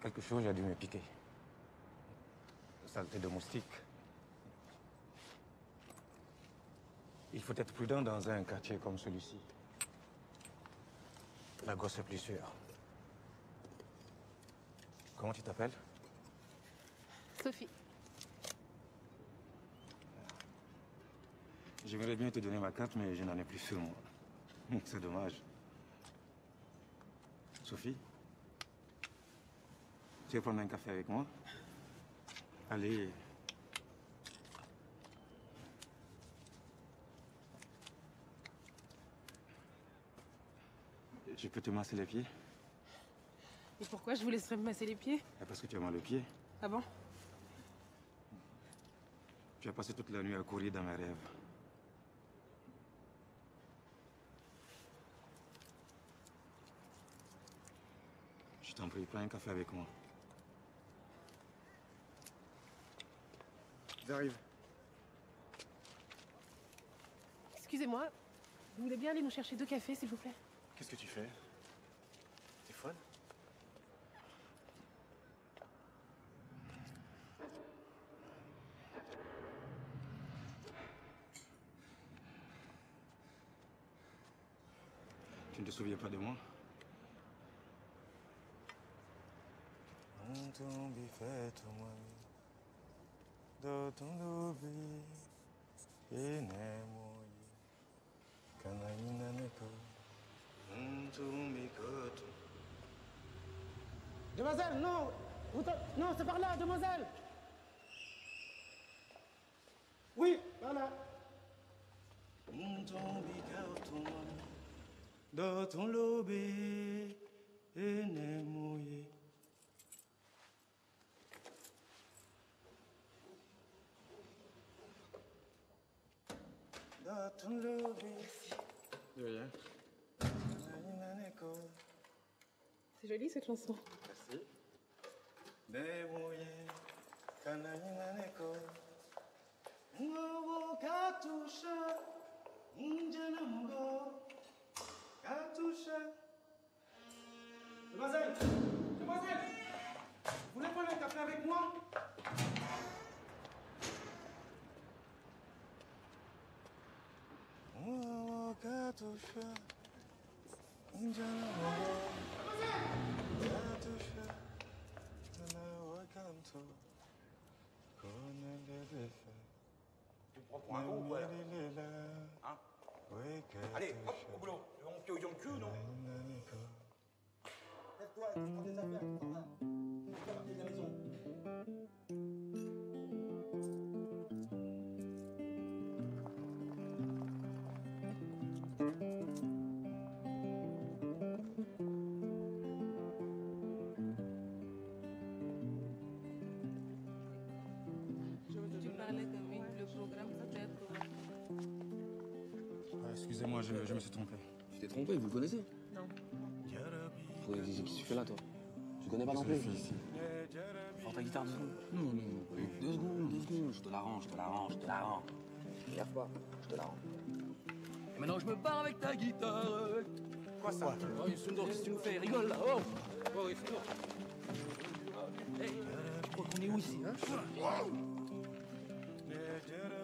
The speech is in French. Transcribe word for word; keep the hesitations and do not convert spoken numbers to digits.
Quelque chose a dû me piquer. Saleté de moustique. Il faut être prudent dans un quartier comme celui-ci. La gosse est plus sûre. Comment tu t'appelles? Sophie. J'aimerais bien te donner ma carte, mais je n'en ai plus sur moi. C'est dommage. Sophie? Tu veux prendre un café avec moi? Allez. Je peux te masser les pieds? Et pourquoi je vous laisserais me masser les pieds? Parce que tu as mal aux pieds. Ah bon? Tu as passé toute la nuit à courir dans mes rêves. Je t'en prie, prends un café avec moi. J'arrive. Excusez-moi, vous voulez bien aller nous chercher deux cafés, s'il vous plaît? Qu'est-ce que tu fais? T'es folle? Tu ne te souviens pas de moi? Demoiselle, non! Vous non, c'est par là, demoiselle! Oui, par là. Dans ton lobby, et n'est mouillé. Dans ton lobby. De rien. C'est joli cette chanson. Merci. Demouillé, cananiko. Ngobo katusha, njana mungo. Katusha. Demoiselle! Demoiselle! Vous voulez prendre un café avec moi? Ngobo katusha, njana mungo. Katusha, na wakanto. Konelelefe. Tu me prends pour un con ou quoi là? Hein? Allez, hop, au boulot. On pied au yon cul, non? Lève-toi, tu prends tes affaires, tu t'en vas. Tu vas partir de la maison. Tu parlais de oui, le programme, ça peut être... Ah, excusez-moi, je, je me suis trompé. Tu t'es trompé, vous le connaissez? Non. Qu'est-ce que tu fais là, toi? Tu connais pas non plus? Prends ta guitare deux secondes. Non, non, non. Deux secondes, deux secondes. Je te la rends, je te la rends, je te la rends. Regarde pas, je te la rends. Et maintenant, je me barre avec ta guitare. Quoi ça? Oh, Yusundo, qu'est-ce que tu nous fais? Rigole là, oh! Oh, Yusundo. Hey, tu crois qu'on est où ici, hein?